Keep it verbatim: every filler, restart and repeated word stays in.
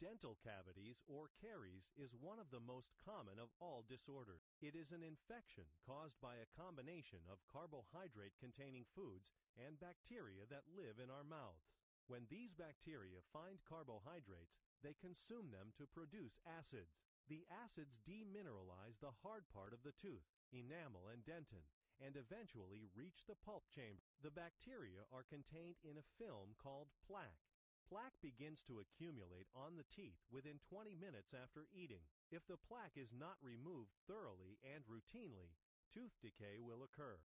Dental cavities or caries is one of the most common of all disorders. It is an infection caused by a combination of carbohydrate-containing foods and bacteria that live in our mouths. When these bacteria find carbohydrates, they consume them to produce acids. The acids demineralize the hard part of the tooth, enamel and dentin, and eventually reach the pulp chamber. The bacteria are contained in a film called plaque. Plaque begins to accumulate on the teeth within twenty minutes after eating. If the plaque is not removed thoroughly and routinely, tooth decay will occur.